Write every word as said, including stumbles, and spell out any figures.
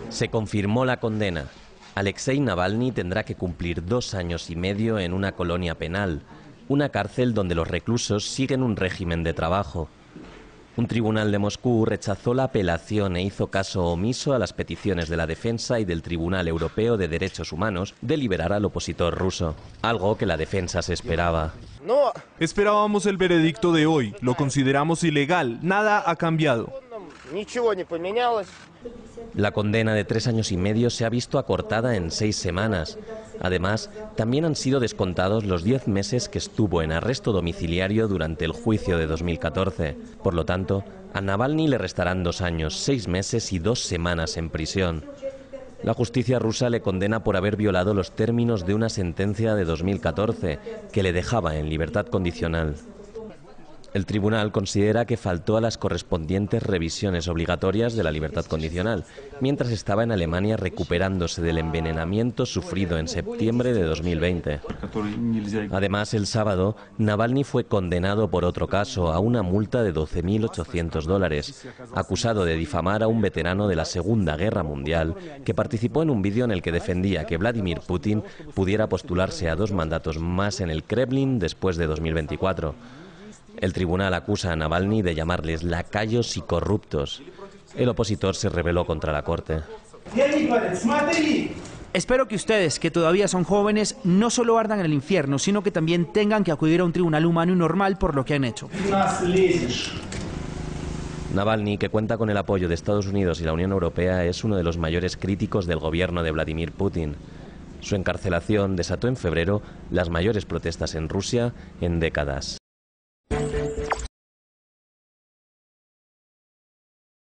Se confirmó la condena. Alexei Navalny tendrá que cumplir dos años y medio en una colonia penal, una cárcel donde los reclusos siguen un régimen de trabajo. Un tribunal de Moscú rechazó la apelación e hizo caso omiso a las peticiones de la defensa y del Tribunal Europeo de Derechos Humanos de liberar al opositor ruso, algo que la defensa se esperaba. No. Esperábamos el veredicto de hoy, lo consideramos ilegal, nada ha cambiado. La condena de tres años y medio se ha visto acortada en seis semanas. Además, también han sido descontados los diez meses que estuvo en arresto domiciliario durante el juicio de dos mil catorce. Por lo tanto, a Navalny le restarán dos años, seis meses y dos semanas en prisión. La justicia rusa le condena por haber violado los términos de una sentencia de dos mil catorce que le dejaba en libertad condicional. El tribunal considera que faltó a las correspondientes revisiones obligatorias de la libertad condicional, mientras estaba en Alemania recuperándose del envenenamiento sufrido en septiembre de dos mil veinte. Además, el sábado, Navalny fue condenado por otro caso a una multa de doce mil ochocientos dólares, acusado de difamar a un veterano de la Segunda Guerra Mundial que participó en un vídeo en el que defendía que Vladimir Putin pudiera postularse a dos mandatos más en el Kremlin después de dos mil veinticuatro. El tribunal acusa a Navalny de llamarles lacayos y corruptos. El opositor se rebeló contra la corte. Espero que ustedes, que todavía son jóvenes, no solo ardan en el infierno, sino que también tengan que acudir a un tribunal humano y normal por lo que han hecho. Navalny, que cuenta con el apoyo de Estados Unidos y la Unión Europea, es uno de los mayores críticos del gobierno de Vladimir Putin. Su encarcelación desató en febrero las mayores protestas en Rusia en décadas.